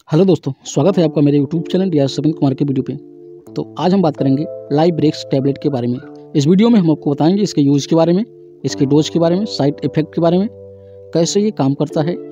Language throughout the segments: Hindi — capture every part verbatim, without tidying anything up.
हेलो दोस्तों, स्वागत है आपका मेरे YouTube channel D R Savin Kumar के वीडियो पे। तो आज हम बात करेंगे लाइब्रेक्स टैबलेट के बारे में। इस वीडियो में हम आपको बताएंगे इसके यूज़ के बारे में, इसके डोज के बारे में, साइड इफ़ेक्ट के बारे में, कैसे ये काम करता है,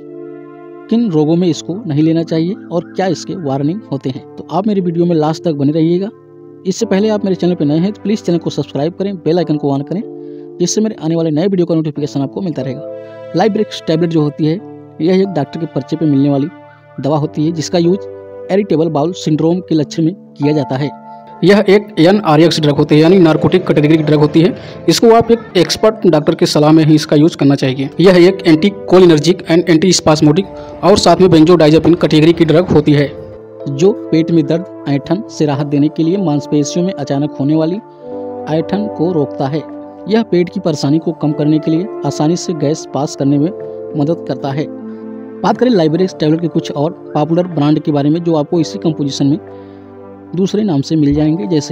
किन रोगों में इसको नहीं लेना चाहिए और क्या इसके वार्निंग होते हैं। तो आप मेरी वीडियो में लास्ट तक बने रहिएगा। इससे पहले आप मेरे चैनल पर नए हैं तो प्लीज़ चैनल को सब्सक्राइब करें, बेल आइकन को ऑन करें, जिससे मेरे आने वाले नए वीडियो का नोटिफिकेशन आपको मिलता रहेगा। लाइब्रेक्स टैबलेट जो होती है यह एक डॉक्टर के पर्चे पर मिलने वाली दवा होती है, जिसका यूज इरिटेबल बाउल सिंड्रोम के लक्षण में किया जाता है। यह एक एन आर एक्स ड्रग होती है, यानी नार्कोटिक कैटेगरी की ड्रग होती है। इसको आप एक एक्सपर्ट डॉक्टर की सलाह में ही इसका यूज करना चाहिए। यह एक anti cholinergic and anti spasmodic और साथ में बेंजोडाइजेपिन कैटेगरी की ड्रग होती है, जो पेट में दर्द, ऐंठन से राहत देने के लिए मांसपेशियों में अचानक होने वाली ऐंठन को रोकता है। यह पेट की परेशानी को कम करने के लिए आसानी से गैस पास करने में मदद करता है। बात करें लाइब्रेक्स टैबलेट के कुछ और पॉपुलर ब्रांड के बारे में, जो आपको इसी कंपोजिशन में दूसरे नाम से मिल जाएंगे, जैसे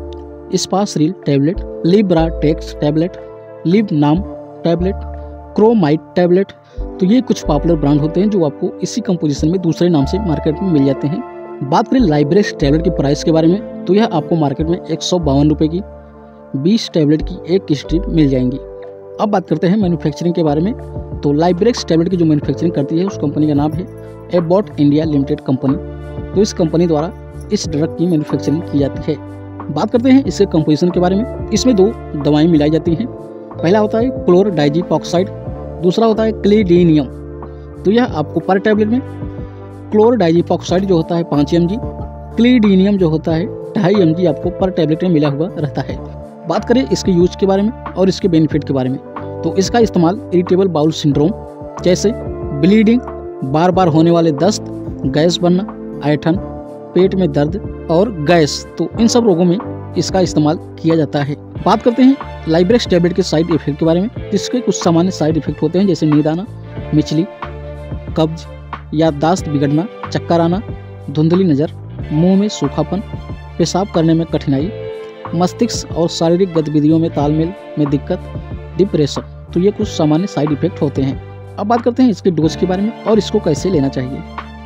स्पासरिल टैबलेट, लिब्राटेक्स टैबलेट, लिव नाम टैबलेट, क्रोमाइट टैबलेट। तो ये कुछ पॉपुलर ब्रांड होते हैं जो आपको इसी कंपोजिशन में दूसरे नाम से मार्केट में मिल जाते हैं। बात करें लाइब्रेक्स टैबलेट के प्राइस के बारे में, तो यह आपको मार्केट में एक सौ बावन रुपये की बीस टैबलेट की एक स्ट्रिप मिल जाएंगी। अब बात करते हैं मैन्युफैक्चरिंग के बारे में। तो लाइब्रेक्स टैबलेट की जो मैन्युफैक्चरिंग करती है उस कंपनी का नाम है एबॉट इंडिया लिमिटेड कंपनी। तो इस कंपनी द्वारा इस ड्रग की मैन्युफैक्चरिंग की जाती है। बात करते हैं इसके कंपोजिशन के बारे में। इसमें दो दवाएं मिलाई जाती हैं। पहला होता है क्लोरडाइजिपॉक्साइड, दूसरा होता है क्लीडिनियम। तो यह आपको पर टैबलेट में क्लोरडाइजिपॉक्साइड जो होता है पाँच एम जी, क्लीडिनियम जो होता है ढाई एम जी आपको पर टैबलेट में मिला हुआ रहता है। बात करें इसके यूज के बारे में और इसके बेनिफिट के बारे में, तो इसका इस्तेमाल इरिटेबल बाउल सिंड्रोम जैसे ब्लीडिंग, बार बार होने वाले दस्त, गैस बनना, ऐंठन, पेट में दर्द और गैस, तो इन सब रोगों में इसका इस्तेमाल किया जाता है। बात करते हैं लाइब्रेक्स टैबलेट के साइड इफेक्ट के बारे में। इसके कुछ सामान्य साइड इफेक्ट होते हैं, जैसे नींद आना, मिचली, कब्ज, याददाश्त बिगड़ना, चक्कर आना, धुंधली नज़र, मुंह में सूखापन, पेशाब करने में कठिनाई, मस्तिष्क और शारीरिक गतिविधियों में तालमेल में दिक्कत, डिप्रेशन। तो ये कुछ सामान्य साइड इफेक्ट होते हैं। अब बात करते हैं इसके डोज के बारे में और इसको कैसे लेना चाहिए।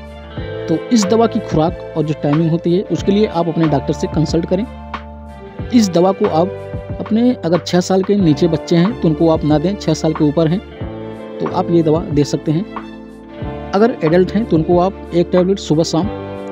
तो इस दवा की खुराक और जो टाइमिंग होती है उसके लिए आप अपने डॉक्टर से कंसल्ट करें। इस दवा को आप अपने अगर छः साल के नीचे बच्चे हैं तो उनको आप ना दें, छः साल के ऊपर हैं तो आप ये दवा दे सकते हैं। अगर एडल्ट हैं तो उनको आप एक टैबलेट सुबह शाम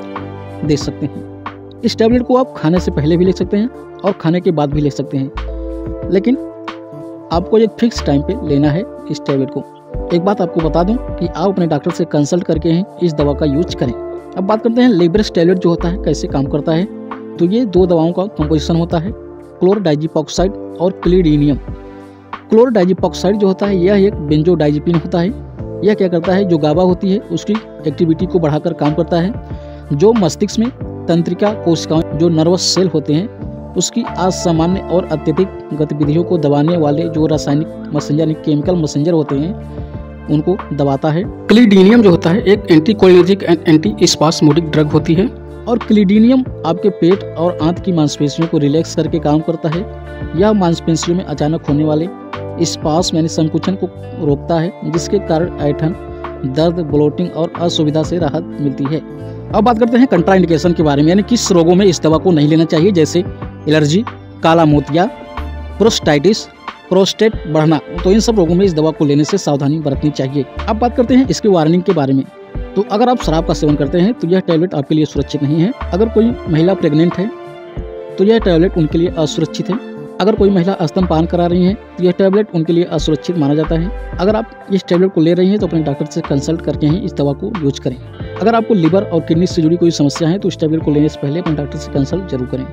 दे सकते हैं। इस टैबलेट को आप खाने से पहले भी ले सकते हैं और खाने के बाद भी ले सकते हैं, लेकिन आपको एक फिक्स टाइम पे लेना है इस टैबलेट को। एक बात आपको बता दूं कि आप अपने डॉक्टर से कंसल्ट करके ही इस दवा का यूज करें। अब बात करते हैं लाइब्रेक्स टैबलेट जो होता है कैसे काम करता है। तो ये दो दवाओं का कंपोजिशन होता है, क्लोरडाइजिपॉक्साइड और क्लीडिनियम। क्लोरडाइजिपॉक्साइड जो होता है यह एक बेंजोडाइजेपिन होता है। यह क्या करता है, जो गाबा होती है उसकी एक्टिविटी को बढ़ाकर काम करता है, जो मस्तिष्क में तंत्रिका कोशिकाएं जो नर्वस सेल होते हैं उसकी असामान्य और अत्यधिक गतिविधियों को दबाने वाले जो रासायनिक मैसेंजर यानी केमिकल मैसेंजर होते हैं उनको दबाता है। क्लीडिनियम जो होता है एक anti cholinergic and anti spasmodic drug होती है, और क्लीडिनियम आपके पेट और आंत की मांसपेशियों को रिलैक्स करके काम करता है। यह मांसपेशियों में अचानक होने वाले स्पास्म यानी संकुचन को रोकता है, जिसके कारण ऐंठन, दर्द, ब्लोटिंग और असुविधा से राहत मिलती है। अब बात करते हैं कंट्राइंडिकेशन के बारे में, यानी किस रोगों में इस दवा को नहीं लेना चाहिए, जैसे एलर्जी, काला मोतिया, प्रोस्टाइटिस, प्रोस्टेट बढ़ना। तो इन सब रोगों में इस दवा को लेने से सावधानी बरतनी चाहिए। अब बात करते हैं इसकी वार्निंग के बारे में। तो अगर आप शराब का सेवन करते हैं तो यह टैबलेट आपके लिए सुरक्षित नहीं है। अगर कोई महिला प्रेग्नेंट है तो यह टैबलेट उनके लिए असुरक्षित है। अगर कोई महिला स्तनपान करा रही है तो यह टैबलेट उनके लिए असुरक्षित माना जाता है। अगर आप इस टैबलेट को ले रही हैं तो अपने डॉक्टर से कंसल्ट करके ही इस दवा को यूज करें। अगर आपको लिवर और किडनी से जुड़ी कोई समस्या है तो इस टैबलेट को लेने से पहले अपने डॉक्टर से कंसल्ट जरूर करें।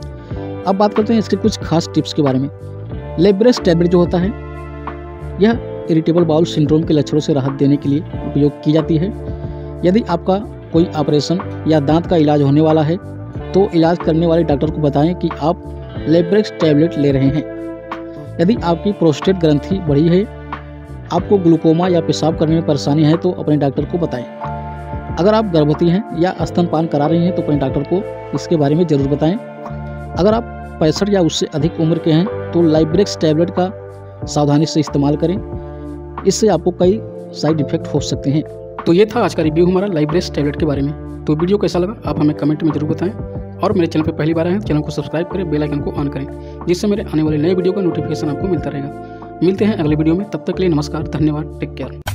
अब बात करते हैं इसके कुछ खास टिप्स के बारे में। लाइब्रेक्स टैबलेट जो होता है यह इरिटेबल बाउल सिंड्रोम के लक्षणों से राहत देने के लिए उपयोग की जाती है। यदि आपका कोई ऑपरेशन या दांत का इलाज होने वाला है तो इलाज करने वाले डॉक्टर को बताएं कि आप लाइब्रेक्स टैबलेट ले रहे हैं। यदि आपकी प्रोस्टेट ग्रंथि बढ़ी है, आपको ग्लूकोमा या पेशाब करने में परेशानी है तो अपने डॉक्टर को बताएं। अगर आप गर्भवती हैं या स्तनपान करा रही हैं तो अपने डॉक्टर को इसके बारे में ज़रूर बताएं। अगर आप पैंसठ या उससे अधिक उम्र के हैं तो लाइब्रेक्स टैबलेट का सावधानी से इस्तेमाल करें, इससे आपको कई साइड इफ़ेक्ट हो सकते हैं। तो ये था आज का रिव्यू हमारा लाइब्रेक्स टैबलेट के बारे में। तो वीडियो कैसा लगा आप हमें कमेंट में जरूर बताएं, और मेरे चैनल पर पहली बार आए हैं तो चैनल को सब्सक्राइब करें, बेल आइकन को ऑन करें, जिससे मेरे आने वाले नए वीडियो का नोटिफिकेशन आपको मिलता रहेगा। मिलते हैं अगले वीडियो में, तब तक के लिए नमस्कार, धन्यवाद, टेक केयर।